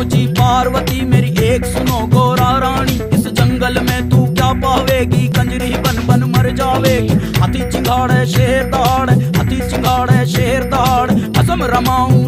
पहुंची पार्वती मेरी एक सुनो गोरा रानी, इस जंगल में तू क्या पावेगी, कंजरी बन बन मर जावेगी। हाथी चिंगाड़े शेर दहाड़, हाथी चिंगाड़े शेर दहाड़, कसम रमाऊं